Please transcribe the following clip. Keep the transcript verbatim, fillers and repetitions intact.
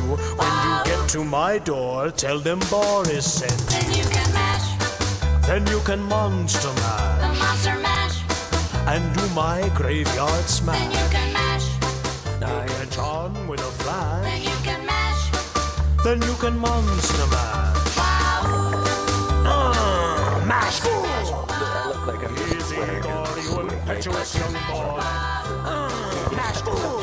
When you get to my door, tell them Boris sent. Then you can mash. Then you can monster mash. The monster mash. And do my graveyard Then smash. you can mash. I catch on with a flash. Then you can mash. Then you can monster mash. Wow. Uh, mash fool! I look like I'm Easy, gaudy, impetuous young boy. Uh, mash fool!